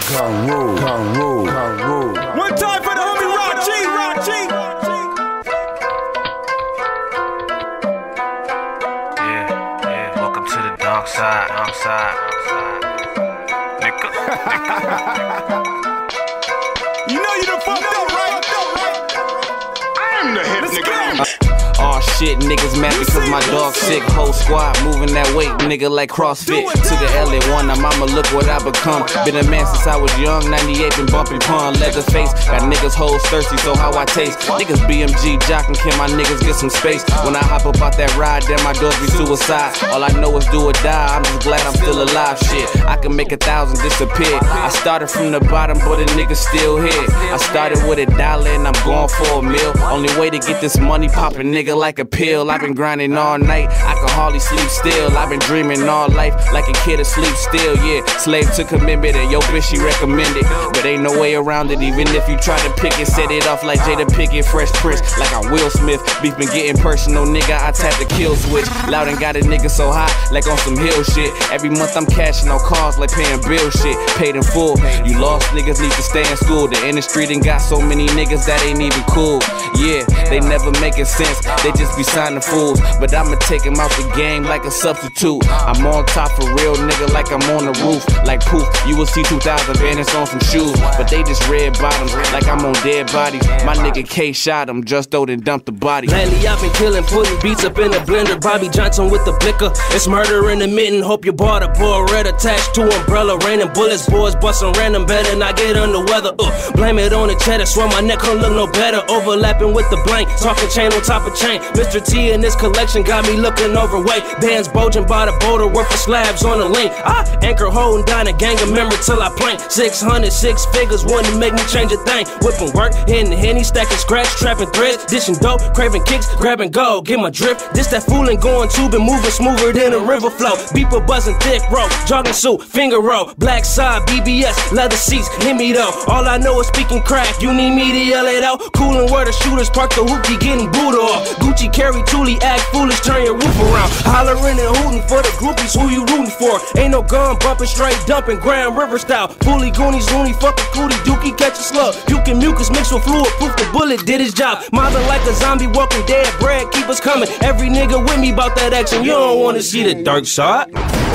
One time for the homie Rock G. Yeah, welcome to the dark side. Nigga. You know you done fucked up, right? I'm the hip nigga. Aw shit, niggas mad because my dog sick. Whole squad moving that weight, nigga, like CrossFit. To the LA1, now mama look what I become. Been a man since I was young, 98 been bumping pun. Leatherface, got niggas hoes thirsty, so how I taste. Niggas BMG jockin', can my niggas get some space? When I hop up out that ride, then my dogs be suicide. All I know is do or die, I'm just glad I'm still alive, shit. I can make 1,000 disappear. I started from the bottom, but a nigga still here. I started with $1 and I'm going for $1 mil. Only way to get this money poppin', nigga, like a pill. I've been grinding all night, I can hardly sleep still. I've been dreaming all life, like a kid asleep still, yeah. Slave to commitment and yo bitch she recommended. But ain't no way around it, even if you try to pick it. Set it off like Jada Pinkett, Fresh Prince, like I'm Will Smith. Beef been getting personal, nigga, I tap the kill switch. Loud and got a nigga so high, like on some hill shit. Every month I'm cashing on cars like paying bill shit. Paid in full, you lost niggas need to stay in school. The industry done got so many niggas that ain't even cool. Yeah, they never making sense, they just be signing fools. But I'ma take him out the game like a substitute. I'm on top for real, nigga, like I'm on the roof. Like poof, you will see 2,000 bandits on some shoes. But they just red bottoms, like I'm on dead bodies. My nigga K shot him, just though then dumped the body. Lately I've been killing, putting beats up in a blender. Bobby Johnson with the blicker. It's murder in the mitten, hope you bought a boy red attached to umbrella. Raining bullets, boys busting random, better not get under weather. Blame it on the cheddar, swear my neck don't look no better. Overlapping with the blank, talking chain on top of chain. Mr. T in this collection got me looking overweight. Bands bulging by the boulder, worth of slabs on the link. I anchor holding down a gang of members till I plank. 600, 6 figures, wanted to make me change a thing. Whipping work, hitting the henny, stacking scratch, trapping threads, dishing dope, craving kicks, grabbing gold, get my drip. This that fooling going to, been moving smoother than a river flow. Beeper buzzing, thick rope, jogging suit, finger roll, black side, BBS, leather seats, hit me though. All I know is speaking crack, you need me to yell it out. Coolin' where the shooters park the hoopty, getting booed off. Gucci carry Thule, act foolish, turn your roof around. Hollering and hooting for the groupies, who you rooting for? Ain't no gun bumping, straight dumping, Grand River style. Fully goonies, loony, fucking cootie, dookie, catch a slug. Puking mucus mixed with fluid, proof the bullet did his job. Mobbing like a zombie, walking dead, bread keep us coming. Every nigga with me bout that action, you don't wanna see the dark side.